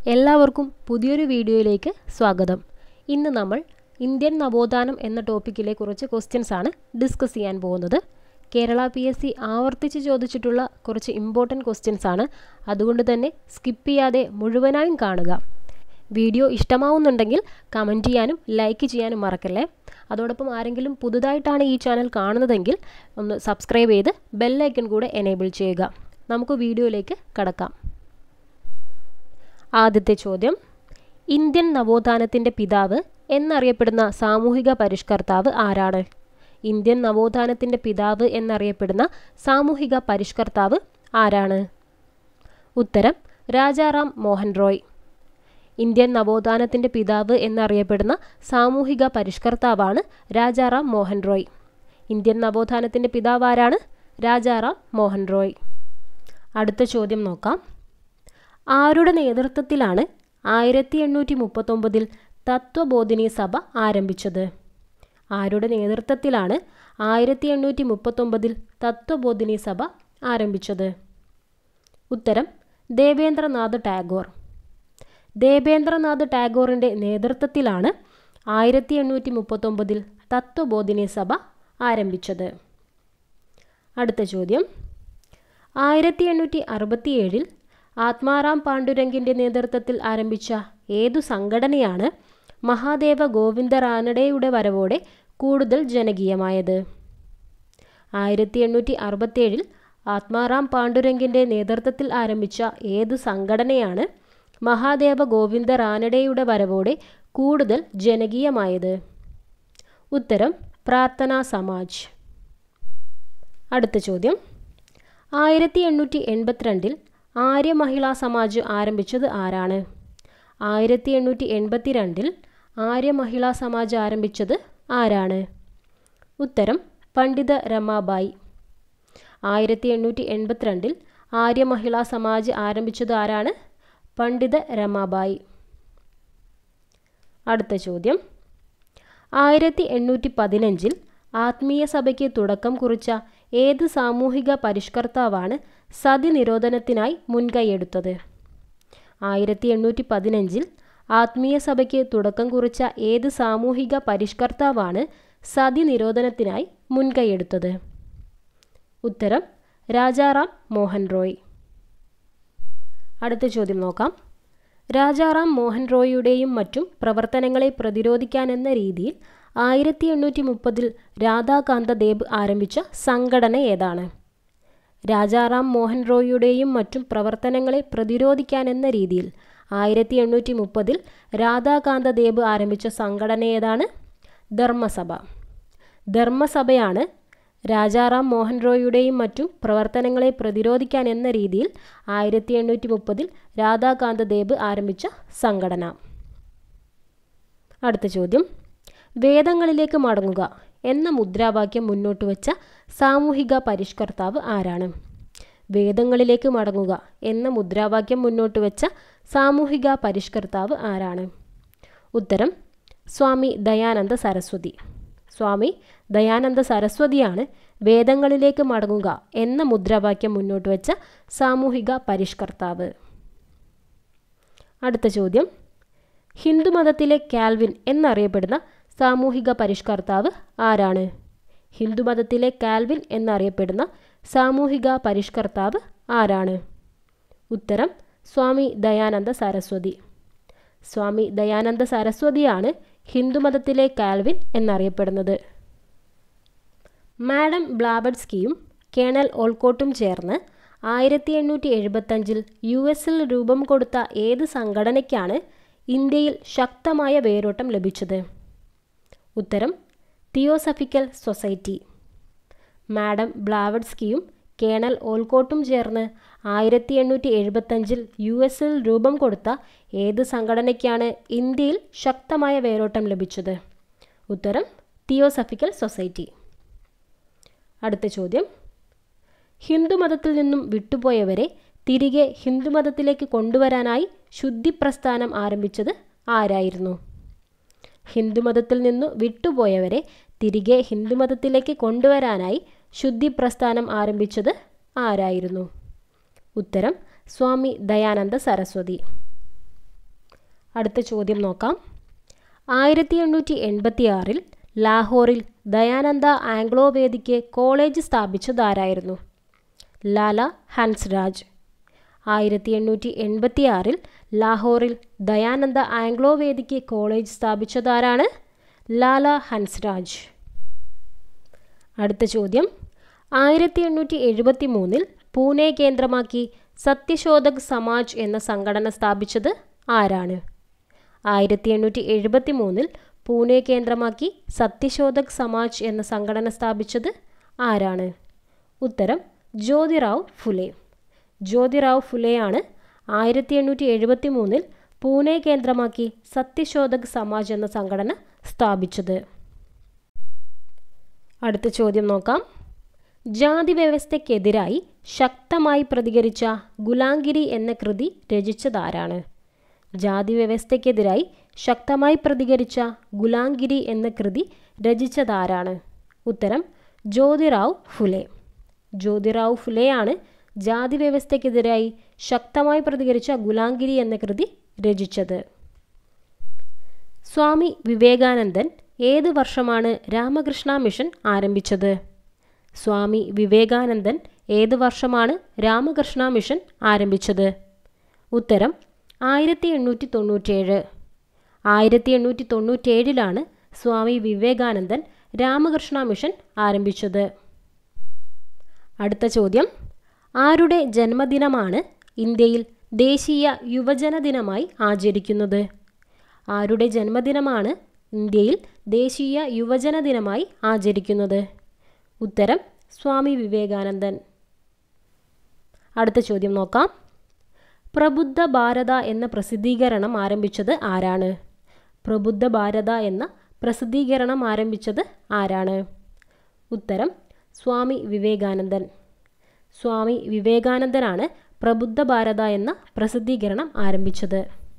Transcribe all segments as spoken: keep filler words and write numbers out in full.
എല്ലാവർക്കും പുതിയൊരു വീഡിയോയിലേക്ക് സ്വാഗതം. ഇന്ന് നമ്മൾ ഇന്ത്യൻ നവോത്ഥാനം എന്ന ടോപ്പിക്കിലെ കുറച്ച് ക്വസ്റ്റ്യൻസ് ആണ് ഡിസ്കസ് ചെയ്യാൻ പോകുന്നത്. കേരള പി എസ് സി ആവർത്തിച്ച് ചോദിച്ചിട്ടുള്ള കുറച്ച് ഇമ്പോർട്ടൻറ്റ് ക്വസ്റ്റ്യൻസ് ആണ്. അതുകൊണ്ട് തന്നെ സ്കിപ്പ് ചെയ്യാതെ മുഴുവനായും കാണുക. വീഡിയോ ഇഷ്ടമാവുന്നുണ്ടെങ്കിൽ കമൻറ്റ് ചെയ്യാനും ലൈക്ക് ചെയ്യാനും മറക്കല്ലേ. അതോടൊപ്പം ആരെങ്കിലും പുതുതായിട്ടാണ് ഈ ചാനൽ കാണുന്നതെങ്കിൽ ഒന്ന് സബ്സ്ക്രൈബ് ചെയ്ത് ബെല്ലൈക്കൺ കൂടെ എനേബിൾ ചെയ്യുക. നമുക്ക് വീഡിയോയിലേക്ക് കടക്കാം. ആദ്യത്തെ ചോദ്യം, ഇന്ത്യൻ നവോത്ഥാനത്തിൻ്റെ പിതാവ് എന്നറിയപ്പെടുന്ന സാമൂഹിക പരിഷ്കർത്താവ് ആരാണ്? ഇന്ത്യൻ നവോത്ഥാനത്തിൻ്റെ പിതാവ് എന്നറിയപ്പെടുന്ന സാമൂഹിക പരിഷ്കർത്താവ് ആരാണ്? ഉത്തരം രാജാറാം മോഹൻ റോയ്. ഇന്ത്യൻ നവോത്ഥാനത്തിൻ്റെ പിതാവ് എന്നറിയപ്പെടുന്ന സാമൂഹിക പരിഷ്കർത്താവാണ് രാജാറാം മോഹൻ റോയ്. ഇന്ത്യൻ നവോത്ഥാനത്തിൻ്റെ പിതാവ് ആരാണ്? രാജാറാം മോഹൻ റോയ്. അടുത്ത ചോദ്യം നോക്കാം. ആരുടെ നേതൃത്വത്തിലാണ് ആയിരത്തി എണ്ണൂറ്റി മുപ്പത്തൊമ്പതിൽ തത്വബോധിനി സഭ ആരംഭിച്ചത്? ആരുടെ നേതൃത്വത്തിലാണ് ആയിരത്തി എണ്ണൂറ്റി മുപ്പത്തൊമ്പതിൽ തത്വബോധിനി സഭ ആരംഭിച്ചത്? ഉത്തരം ദേവേന്ദ്രനാഥ് ടാഗോർ. ദേവേന്ദ്രനാഥ് ടാഗോറിൻ്റെ നേതൃത്വത്തിലാണ് ആയിരത്തി എണ്ണൂറ്റി മുപ്പത്തൊമ്പതിൽ തത്വബോധിനി സഭ ആരംഭിച്ചത്. അടുത്ത ചോദ്യം, ആയിരത്തി എണ്ണൂറ്റി അറുപത്തിയേഴിൽ ആത്മാറാം പാണ്ഡുരംഗിൻ്റെ നേതൃത്വത്തിൽ ആരംഭിച്ച ഏതു സംഘടനയാണ് മഹാദേവ ഗോവിന്ദ റാനഡെയുടെ വരവോടെ കൂടുതൽ ജനകീയമായത്? ആയിരത്തി എണ്ണൂറ്റി അറുപത്തിയേഴിൽ ആത്മാറാം പാണ്ഡുരംഗിൻ്റെ നേതൃത്വത്തിൽ ആരംഭിച്ച ഏതു സംഘടനയാണ് മഹാദേവ ഗോവിന്ദ റാനഡെയുടെ വരവോടെ കൂടുതൽ ജനകീയമായത്? ഉത്തരം പ്രാർത്ഥനാ സമാജ്. അടുത്ത ചോദ്യം, ആയിരത്തി എണ്ണൂറ്റി എൺപത്തിരണ്ടിൽ ആര്യ മഹിളാ സമാജ് ആരംഭിച്ചത് ആരാണ്? ആയിരത്തി എണ്ണൂറ്റി എൺപത്തി രണ്ടിൽ ആര്യ മഹിളാ സമാജ് ആരംഭിച്ചത് ആരാണ്? ഉത്തരം പണ്ഡിത രമാബായി. ആയിരത്തി എണ്ണൂറ്റി എൺപത്തിരണ്ടിൽ ആര്യ മഹിളാ സമാജ് ആരംഭിച്ചത് ആരാണ്? പണ്ഡിത രമാബായി. അടുത്ത ചോദ്യം, ആയിരത്തി എണ്ണൂറ്റി പതിനഞ്ചിൽ ആത്മീയ സഭയ്ക്ക് തുടക്കം കുറിച്ച ഏത് സാമൂഹിക പരിഷ്കർത്താവാണ് സതി നിരോധനത്തിനായി മുൻകൈയെടുത്തത്? ആയിരത്തി എണ്ണൂറ്റി പതിനഞ്ചിൽ ആത്മീയ സഭയ്ക്ക് തുടക്കം കുറിച്ച ഏത് സാമൂഹിക പരിഷ്കർത്താവാണ് സതി നിരോധനത്തിനായി മുൻകൈയെടുത്തത്? ഉത്തരം രാജാറാം മോഹൻ റോയ്. അടുത്ത ചോദ്യം നോക്കാം. രാജാറാം മോഹൻ റോയിയുടെയും മറ്റും പ്രവർത്തനങ്ങളെ പ്രതിരോധിക്കാനെന്ന രീതിയിൽ ആയിരത്തി എണ്ണൂറ്റി മുപ്പതിൽ രാധാകാന്ത ദേബ് ആരംഭിച്ച സംഘടന ഏതാണ്? രാജാറാം മോഹൻ റോയിയുടെയും മറ്റും പ്രവർത്തനങ്ങളെ പ്രതിരോധിക്കാനെന്ന രീതിയിൽ ആയിരത്തി എണ്ണൂറ്റി മുപ്പതിൽ രാധാകാന്ത ദേബ് ആരംഭിച്ച സംഘടന ഏതാണ്? ധർമ്മസഭ. ധർമ്മസഭയാണ് രാജാറാം മോഹൻ റോയിയുടെയും മറ്റും പ്രവർത്തനങ്ങളെ പ്രതിരോധിക്കാൻ എന്ന രീതിയിൽ ആയിരത്തി എണ്ണൂറ്റി മുപ്പതിൽ രാധാകാന്ത ദേബ് ആരംഭിച്ച സംഘടന. അടുത്ത ചോദ്യം, വേദങ്ങളിലേക്ക് മടങ്ങുക എന്ന മുദ്രാവാക്യം മുന്നോട്ട് വച്ച സാമൂഹിക പരിഷ്കർത്താവ് ആരാണ്? വേദങ്ങളിലേക്ക് മടങ്ങുക എന്ന മുദ്രാവാക്യം മുന്നോട്ട് വച്ച സാമൂഹിക പരിഷ്കർത്താവ് ആരാണ്? ഉത്തരം സ്വാമി ദയാനന്ദ സരസ്വതി. സ്വാമി ദയാനന്ദ സരസ്വതിയാണ് വേദങ്ങളിലേക്ക് മടങ്ങുക എന്ന മുദ്രാവാക്യം മുന്നോട്ട് വച്ച സാമൂഹിക പരിഷ്കർത്താവ്. അടുത്ത ചോദ്യം, ഹിന്ദുമതത്തിലെ കാൽവിൻ എന്നറിയപ്പെടുന്ന സാമൂഹിക പരിഷ്കർത്താവ് ആരാണ്? ഹിന്ദുമതത്തിലെ കാൽവിൻ എന്നറിയപ്പെടുന്ന സാമൂഹിക പരിഷ്കർത്താവ് ആരാണ്? ഉത്തരം സ്വാമി ദയാനന്ദ സരസ്വതി. സ്വാമി ദയാനന്ദ സരസ്വതിയാണ് ഹിന്ദുമതത്തിലെ കാൽവിൻ എന്നറിയപ്പെടുന്നത്. മാഡം ബ്ലാവറ്റ്സ്കിയും കേണൽ ഓൾക്കോട്ടും ചേർന്ന് ആയിരത്തി എണ്ണൂറ്റി എഴുപത്തഞ്ചിൽ യു എസിൽ രൂപം കൊടുത്ത ഏത് സംഘടനയ്ക്കാണ് ഇന്ത്യയിൽ ശക്തമായ വേരോട്ടം ലഭിച്ചത്? ഉത്തരം തിയോസഫിക്കൽ സൊസൈറ്റി. മാഡം ബ്ലാവറ്റ്സ്കിയും കേണൽ ഓൾക്കോട്ടും ചേർന്ന് ആയിരത്തി എണ്ണൂറ്റി എഴുപത്തഞ്ചിൽ യു എസിൽ രൂപം കൊടുത്ത ഏത് സംഘടനയ്ക്കാണ് ഇന്ത്യയിൽ ശക്തമായ വേരോട്ടം ലഭിച്ചത്? ഉത്തരം തിയോസഫിക്കൽ സൊസൈറ്റി. അടുത്ത ചോദ്യം, ഹിന്ദുമതത്തിൽ നിന്നും വിട്ടുപോയവരെ തിരികെ ഹിന്ദുമതത്തിലേക്ക് കൊണ്ടുവരാനായി ശുദ്ധി പ്രസ്ഥാനം ആരംഭിച്ചത് ആരായിരുന്നു? ഹിന്ദുമതത്തിൽ നിന്നു വിട്ടുപോയവരെ തിരികെ ഹിന്ദുമതത്തിലേക്ക് കൊണ്ടുവരാനായി ശുദ്ധി പ്രസ്ഥാനം ആരംഭിച്ചത് ആരായിരുന്നു? ഉത്തരം സ്വാമി ദയാനന്ദ സരസ്വതി. അടുത്ത ചോദ്യം നോക്കാം. ആയിരത്തി എണ്ണൂറ്റി എൺപത്തി ആറിൽ ലാഹോറിൽ ദയാനന്ദ ആംഗ്ലോ വേദിക്ക് കോളേജ് സ്ഥാപിച്ചതാരായിരുന്നു? ലാല ഹൻസ്രാജ്. ആയിരത്തി എണ്ണൂറ്റി എൺപത്തി ആറിൽ ലാഹോറിൽ ദയാനന്ദ ആംഗ്ലോ വേദിക്ക് കോളേജ് സ്ഥാപിച്ചതാരാണ്? ലാല ഹൻസ്രാജ്. അടുത്ത ചോദ്യം. ആയിരത്തി എണ്ണൂറ്റി എഴുപത്തി മൂന്നിൽ പൂനെ കേന്ദ്രമാക്കി സത്യശോധക് സമാജ് എന്ന സംഘടന സ്ഥാപിച്ചത് ആരാണ്? ആയിരത്തി എണ്ണൂറ്റി എഴുപത്തി മൂന്നിൽ പൂനെ കേന്ദ്രമാക്കി സത്യശോധക് സമാജ് എന്ന സംഘടന സ്ഥാപിച്ചത് ആരാണ്? ഉത്തരം ജ്യോതിറാവ് ഫുലെ. ജ്യോതിറാവ് ഫുലെയാണ് ആയിരത്തി എണ്ണൂറ്റി എഴുപത്തി മൂന്നിൽ പൂനെ കേന്ദ്രമാക്കി സത്യശോധക് സമാജ് എന്ന സംഘടന സ്ഥാപിച്ചത്. അടുത്ത ചോദ്യം നോക്കാം. ജാതി വ്യവസ്ഥയ്ക്കെതിരായി ശക്തമായി പ്രതികരിച്ച ഗുലാംഗിരി എന്ന കൃതി രചിച്ചതാരാണ്? ജാതി വ്യവസ്ഥയ്ക്കെതിരായി ശക്തമായി പ്രതികരിച്ച ഗുലാംഗിരി എന്ന കൃതി രചിച്ചതാരാണ്? ഉത്തരം ജ്യോതിറാവ് ഫുലെ. ജ്യോതിറാവ് ഫുലെയാണ് ജാതി വ്യവസ്ഥയ്ക്കെതിരായി ശക്തമായി പ്രതികരിച്ച ഗുലാംഗിരി എന്ന കൃതി രചിച്ചത്. സ്വാമി വിവേകാനന്ദൻ ഏത് വർഷമാണ് രാമകൃഷ്ണ മിഷൻ ആരംഭിച്ചത്? സ്വാമി വിവേകാനന്ദൻ ഏത് വർഷമാണ് രാമകൃഷ്ണ മിഷൻ ആരംഭിച്ചത്? ഉത്തരം ആയിരത്തി എണ്ണൂറ്റി തൊണ്ണൂറ്റേഴ്. ആയിരത്തി എണ്ണൂറ്റി തൊണ്ണൂറ്റേഴിലാണ് സ്വാമി വിവേകാനന്ദൻ രാമകൃഷ്ണ മിഷൻ ആരംഭിച്ചത്. അടുത്ത ചോദ്യം. ആരുടെ ജന്മദിനമാണ് ഇന്ത്യയിൽ ദേശീയ യുവജന ദിനമായി ആചരിക്കുന്നത്? ആരുടെ ജന്മദിനമാണ് ഇന്ത്യയിൽ ദേശീയ യുവജന ദിനമായി ആചരിക്കുന്നത്? ഉത്തരം സ്വാമി വിവേകാനന്ദൻ. അടുത്ത ചോദ്യം നോക്കാം. പ്രബുദ്ധ ഭാരത എന്ന പ്രസിദ്ധീകരണം ആരംഭിച്ചത് ആരാണ്? പ്രബുദ്ധ ഭാരത എന്ന പ്രസിദ്ധീകരണം ആരംഭിച്ചത് ആരാണ്? ഉത്തരം സ്വാമി വിവേകാനന്ദൻ. സ്വാമി വിവേകാനന്ദനാണ് പ്രബുദ്ധ ഭാരത എന്ന പ്രസിദ്ധീകരണം ആരംഭിച്ചത്.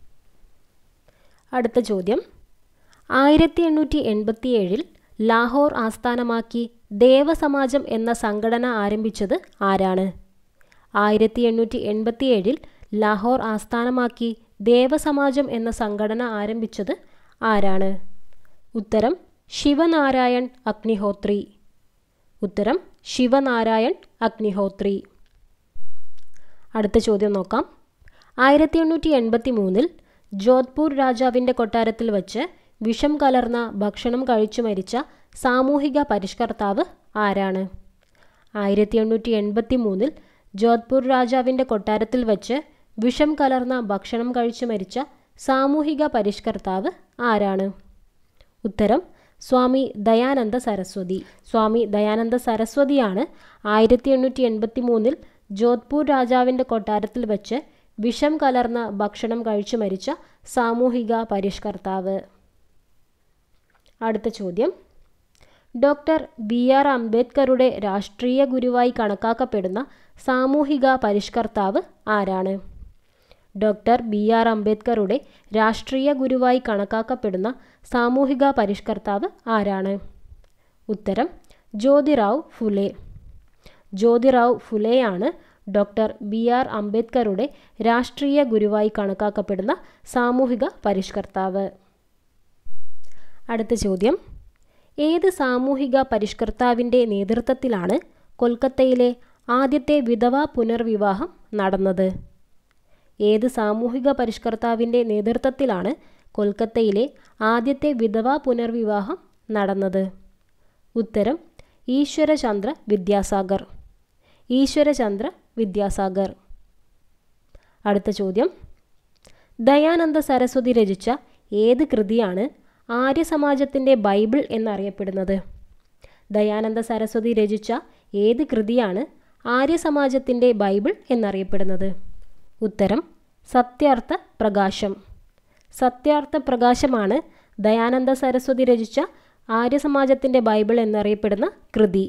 അടുത്ത ചോദ്യം. ആയിരത്തി എണ്ണൂറ്റി എൺപത്തി ഏഴിൽ ലാഹോർ ആസ്ഥാനമാക്കി ദേവസമാജം എന്ന സംഘടന ആരംഭിച്ചത് ആരാണ്? ആയിരത്തി എണ്ണൂറ്റി എൺപത്തി ഏഴിൽ ലാഹോർ ആസ്ഥാനമാക്കി ദേവസമാജം എന്ന സംഘടന ആരംഭിച്ചത് ആരാണ്? ഉത്തരം ശിവനാരായൺ അഗ്നിഹോത്രി. ഉത്തരം ശിവനാരായൺ അഗ്നിഹോത്രി. അടുത്ത ചോദ്യം നോക്കാം. ആയിരത്തി എണ്ണൂറ്റി എൺപത്തി മൂന്നിൽ ജോധ്പൂർ രാജാവിൻ്റെ കൊട്ടാരത്തിൽ വച്ച് വിഷം കലർന്ന ഭക്ഷണം കഴിച്ചു മരിച്ച സാമൂഹിക പരിഷ്കർത്താവ് ആരാണ്? ആയിരത്തി എണ്ണൂറ്റി എൺപത്തി മൂന്നിൽ ജോധ്പൂർ രാജാവിൻ്റെ കൊട്ടാരത്തിൽ വച്ച് വിഷം കലർന്ന ഭക്ഷണം കഴിച്ചു മരിച്ച സാമൂഹിക പരിഷ്കർത്താവ് ആരാണ്? ഉത്തരം സ്വാമി ദയാനന്ദ സരസ്വതി. സ്വാമി ദയാനന്ദ സരസ്വതിയാണ് ആയിരത്തി എണ്ണൂറ്റി എൺപത്തി മൂന്നിൽ ജോധ്പൂർ രാജാവിൻ്റെ കൊട്ടാരത്തിൽ വച്ച് വിഷം കലർന്ന ഭക്ഷണം കഴിച്ചു മരിച്ച സാമൂഹിക പരിഷ്കർത്താവ്. അടുത്ത ചോദ്യം. ഡോക്ടർ ബി ആർ അംബേദ്കറുടെ രാഷ്ട്രീയ ഗുരുവായി കണക്കാക്കപ്പെടുന്ന സാമൂഹിക പരിഷ്കർത്താവ് ആരാണ്? ഡോക്ടർ ബി ആർ അംബേദ്കറുടെ രാഷ്ട്രീയ ഗുരുവായി കണക്കാക്കപ്പെടുന്ന സാമൂഹിക പരിഷ്കർത്താവ് ആരാണ്? ഉത്തരം ജ്യോതിറാവ് ഫുലെ. ജ്യോതിറാവ് ഫുലെയാണ് ഡോക്ടർ ബി ആർ അംബേദ്കറുടെ രാഷ്ട്രീയ ഗുരുവായി കണക്കാക്കപ്പെടുന്ന സാമൂഹിക പരിഷ്കർത്താവ്. അടുത്ത ചോദ്യം. ഏത് സാമൂഹിക പരിഷ്കർത്താവിൻ്റെ നേതൃത്വത്തിലാണ് കൊൽക്കത്തയിലെ ആദ്യത്തെ വിധവാ പുനർവിവാഹം നടന്നത്? ഏത് സാമൂഹിക പരിഷ്കർത്താവിൻ്റെ നേതൃത്വത്തിലാണ് കൊൽക്കത്തയിലെ ആദ്യത്തെ വിധവാ പുനർവിവാഹം നടന്നത്? ഉത്തരം ഈശ്വരചന്ദ്ര വിദ്യാസാഗർ. ഈശ്വരചന്ദ്ര വിദ്യാസാഗർ. അടുത്ത ചോദ്യം. ദയാനന്ദ സരസ്വതി രചിച്ച ഏത് കൃതിയാണ് ആര്യസമാജത്തിൻ്റെ ബൈബിൾ എന്നറിയപ്പെടുന്നത്? ദയാനന്ദ സരസ്വതി രചിച്ച ഏത് കൃതിയാണ് ആര്യസമാജത്തിൻ്റെ ബൈബിൾ എന്നറിയപ്പെടുന്നത്? ഉത്തരം സത്യാർത്ഥ പ്രകാശം. സത്യാർത്ഥ പ്രകാശമാണ് ദയാനന്ദ സരസ്വതി രചിച്ച ആര്യസമാജത്തിൻ്റെ ബൈബിൾ എന്നറിയപ്പെടുന്ന കൃതി.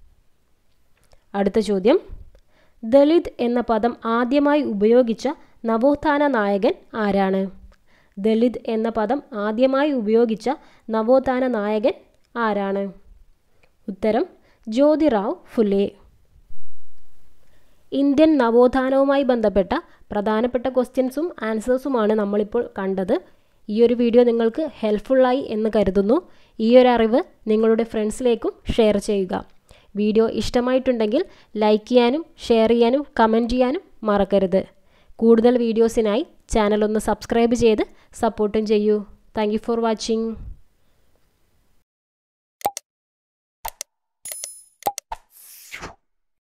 അടുത്ത ചോദ്യം. ദളിത് എന്ന പദം ആദ്യമായി ഉപയോഗിച്ച നവോത്ഥാന നായകൻ ആരാണ്? ദളിത് എന്ന പദം ആദ്യമായി ഉപയോഗിച്ച നവോത്ഥാന നായകൻ ആരാണ്? ഉത്തരം ജ്യോതിറാവ് ഫുലെ. ഇന്ത്യൻ നവോത്ഥാനവുമായി ബന്ധപ്പെട്ട പ്രധാനപ്പെട്ട ക്വസ്റ്റ്യൻസും ആൻസേഴ്സുമാണ് നമ്മളിപ്പോൾ കണ്ടത്. ഈ ഒരു വീഡിയോ നിങ്ങൾക്ക് ഹെൽപ്ഫുള്ളായി എന്ന് കരുതുന്നു. ഈ ഒരു അറിവ് നിങ്ങളുടെ ഫ്രണ്ട്സിലേക്കും ഷെയർ ചെയ്യുക. വീഡിയോ ഇഷ്ടമായിട്ടുണ്ടെങ്കിൽ ലൈക്ക് ചെയ്യാനും ഷെയർ ചെയ്യാനും കമൻറ്റ് ചെയ്യാനും മറക്കരുത്. കൂടുതൽ വീഡിയോസിനായി ചാനൽ ഒന്ന് സബ്സ്ക്രൈബ് ചെയ്ത് സപ്പോർട്ടും ചെയ്യൂ. Thank you for watching.